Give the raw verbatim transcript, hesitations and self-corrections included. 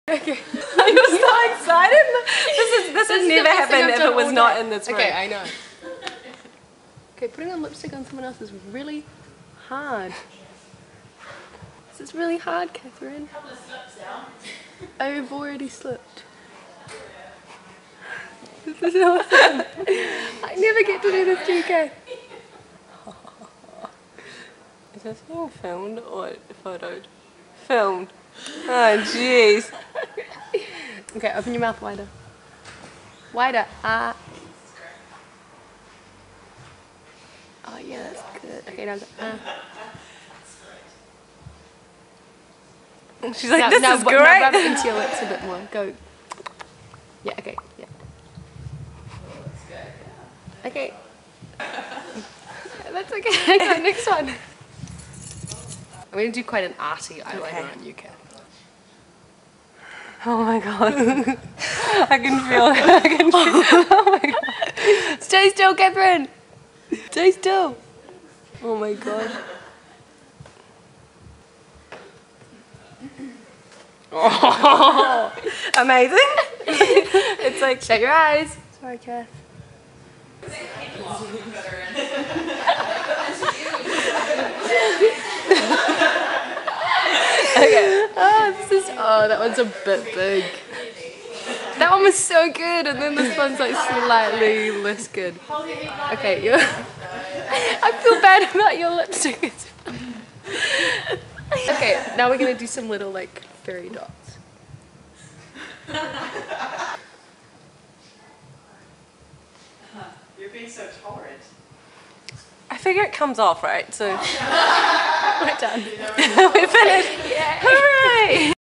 Okay. I'm so excited. This is this, this has never happened if it was not day. in this room. Okay, I know. Okay, putting on lipstick on someone else is really hard. This is really hard, Catherine. I've already slipped. This is awesome. I never get to do this to you, Kath. Is this being filmed or photoed? Filmed. Oh jeez. Okay, open your mouth wider. Wider. Ah. Oh yeah, that's good. Okay, now go. Ah. She's like, now, this now, is now, great. Now rub it into your lips a bit more. Go. Yeah. Okay. Yeah. Okay. That's okay. Okay, next one. I'm going to do quite an arty eyeliner Okay. on you, Kat. Oh my god. I can feel it. I can feel it. Oh my god. Stay still, Catherine. Stay still. Oh my god. Oh, amazing. It's like, shut your eyes. Sorry, Kath. Okay. Oh, this is. Oh, that one's a bit big. That one was so good, and then this one's like slightly less good. Okay, you. I feel bad about your lipstick. Okay, now we're gonna do some little like fairy dots. You're being so tolerant. I figure it comes off, right? So We're done. we're finished. Yeah. Hooray!